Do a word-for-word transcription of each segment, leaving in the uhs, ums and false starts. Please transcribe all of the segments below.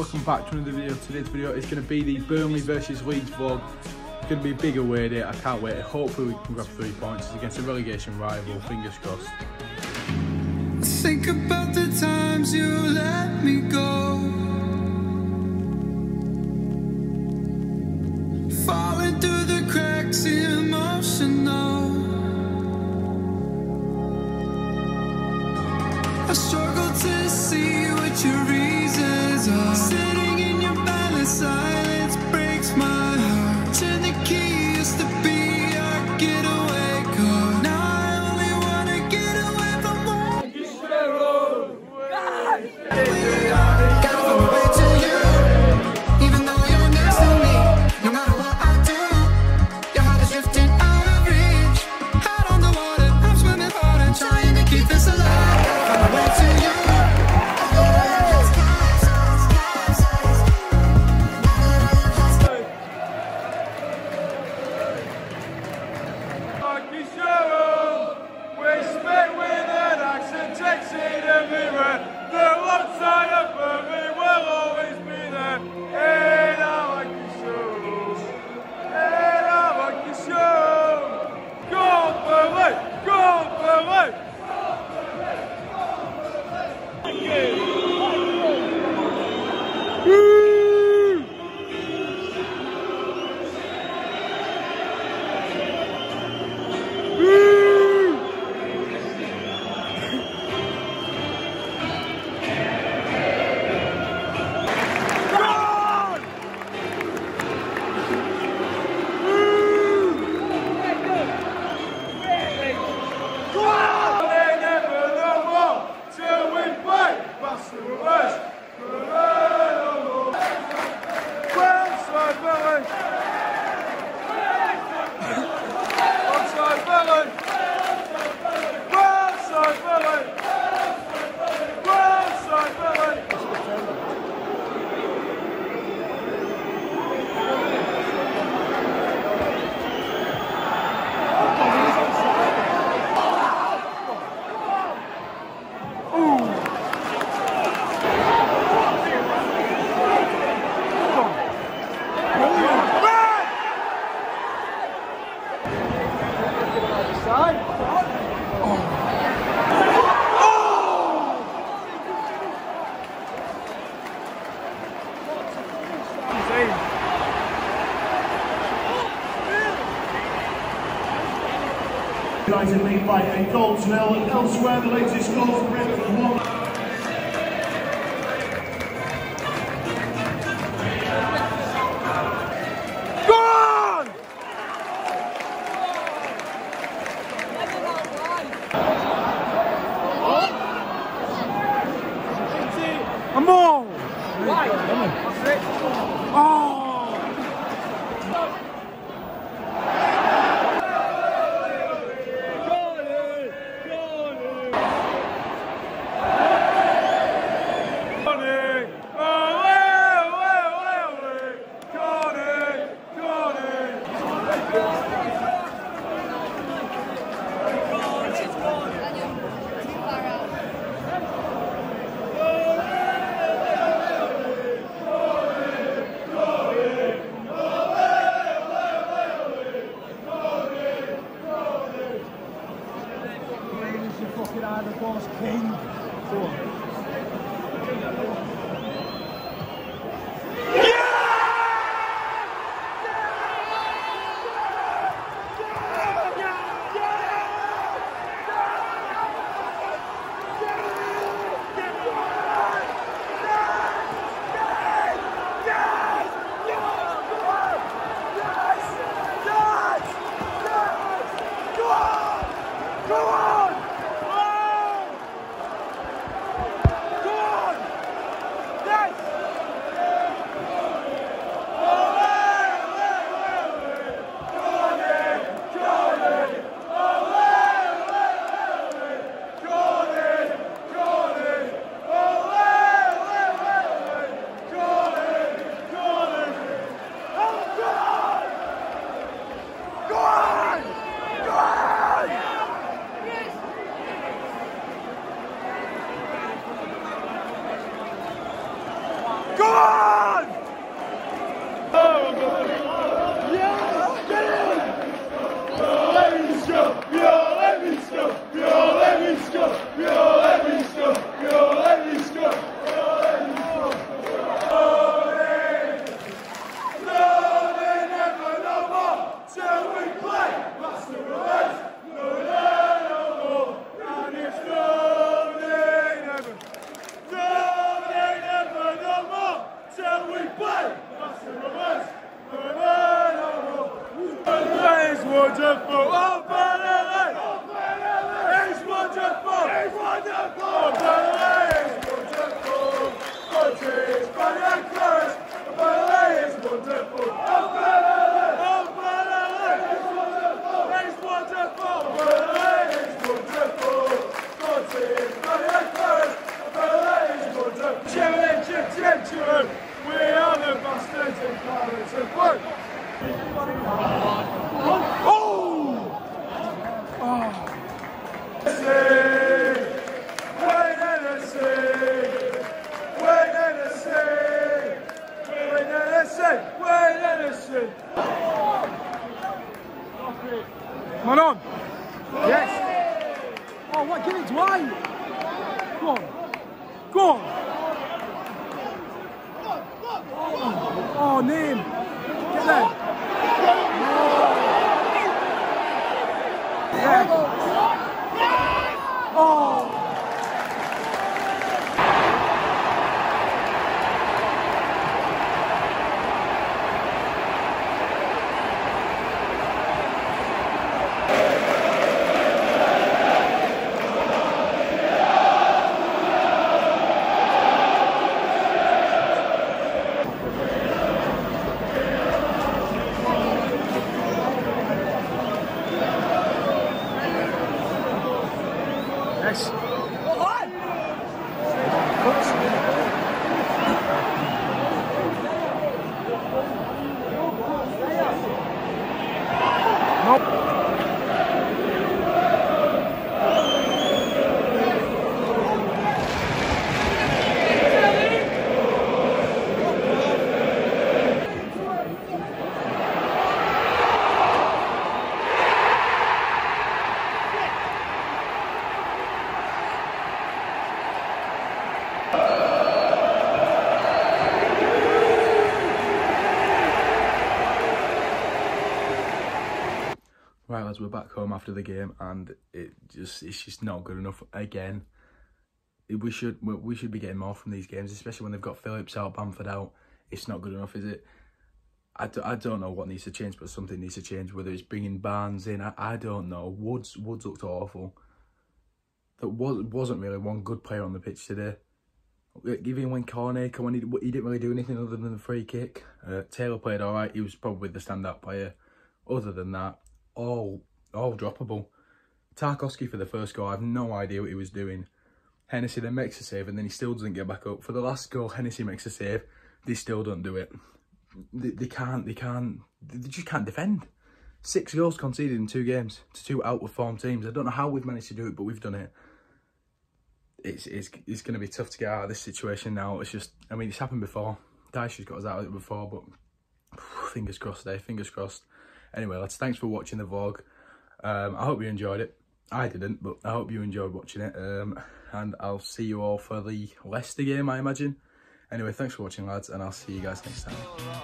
welcome back to another video. Today's video is going to be the Burnley versus Leeds vlog. It's going to be a big away day, I can't wait. Hopefully we can grab three points. It's against a relegation rival, fingers crossed. Think about the times you let me go, falling through the cracks, emotional. I struggle to see what your reasons are. Sitting in your balance, silence breaks my heart. Turn the key, used to be our getaway car. Now I only wanna get away from all. Gotta find my way to you, even though you're next to me. No matter what I do, your heart is drifting out of reach. Head on the water, I'm swimming hard and trying to keep this alive. Find my way to you. United lead by a goal to nil, and elsewhere the latest goal for Brentford one. Come on! Right. Oh! wonderful! Oh, Burnley! It's wonderful! It's wonderful! Oh, Burnley is wonderful! Oh, cheers, Burnley and Clarets! Burnley is wonderful! Oh, Burnley! Oh, Burnley! It's wonderful! It's wonderful! Burnley is wonderful! Oh, cheers, Burnley and Clarets! Burnley is wonderful! Children, children, children! We are the bastards in Clarets and work! Oh! Oh! Come on! Yes! Oh, what? Give it to Wayne! Go on! Go on! Oh, oh name! Get there! Yeah. Oh! Yes. Right lads, we're back home after the game and it just it's just not good enough again. We should we should be getting more from these games, especially when they've got Phillips out, Bamford out. It's not good enough, is it? I, do, I don't know what needs to change, but something needs to change, whether it's bringing Barnes in, I, I don't know. Woods Woods looked awful. There was, wasn't really one good player on the pitch today. Even when Cornet come on, he, he didn't really do anything other than the free kick. Uh, Taylor played alright, he was probably the standout player. Other than that, all all droppable. Tarkowski for the first goal, I have no idea what he was doing. Hennessy then makes a save and then he still doesn't get back up. For the last goal, Hennessy makes a save, they still don't do it. They, they can't, they can't, they just can't defend. Six goals conceded in two games to two out-of-form teams. I don't know how we've managed to do it, but we've done it. It's it's, it's going to be tough to get out of this situation now. It's just, I mean, it's happened before. Dyche's got us out of it before, but fingers crossed there, fingers crossed. Anyway, lads, thanks for watching the vlog. Um, I hope you enjoyed it. I didn't, but I hope you enjoyed watching it. Um, and I'll see you all for the Leicester game, I imagine. Anyway, thanks for watching, lads, and I'll see you guys next time.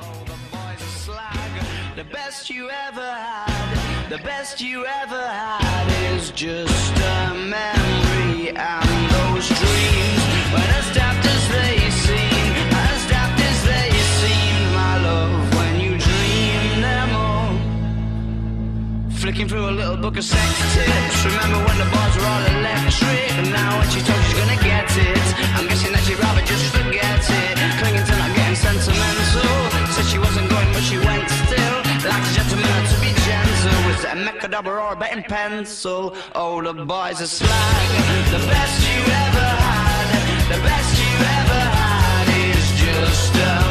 The best you ever had, the best you ever had is just a memory and those dreams. When as daft as they seem, as daft as they seem, my love, when you dream them all. Flicking through a little book of sex tips. Remember when the bars were all electric, and now when she told she's gonna get it, I'm guessing that she'd rather just forget it. Clinging to not getting sentimental. Said she wasn't going, but she went still. Like a gentleman to be gentle. Was it a Macadabra or a betting pencil? Oh, the boys are slag. The best you ever had, the best you ever had is just a